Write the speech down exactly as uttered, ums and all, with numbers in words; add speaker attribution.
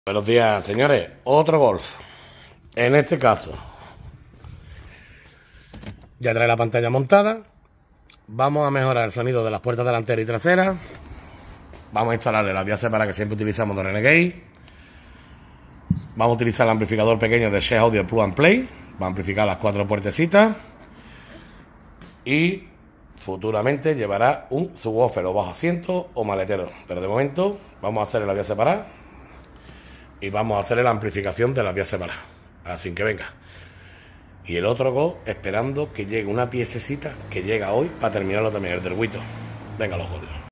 Speaker 1: Buenos días, señores. Otro Golf. En este caso, ya trae la pantalla montada. Vamos a mejorar el sonido de las puertas delanteras y traseras. Vamos a instalarle las vías separadas que siempre utilizamos de Renegade. Vamos a utilizar el amplificador pequeño de Share Audio Plug and Play. Va a amplificar las cuatro puertecitas. Y futuramente llevará un subwoofer o bajo asiento o maletero. Pero de momento vamos a hacerle la vía separada. Y vamos a hacer la amplificación de las vías separadas. Así que venga. Y el otro Go esperando que llegue una piececita que llega hoy para terminarlo también, el del Wito. Venga, los goles.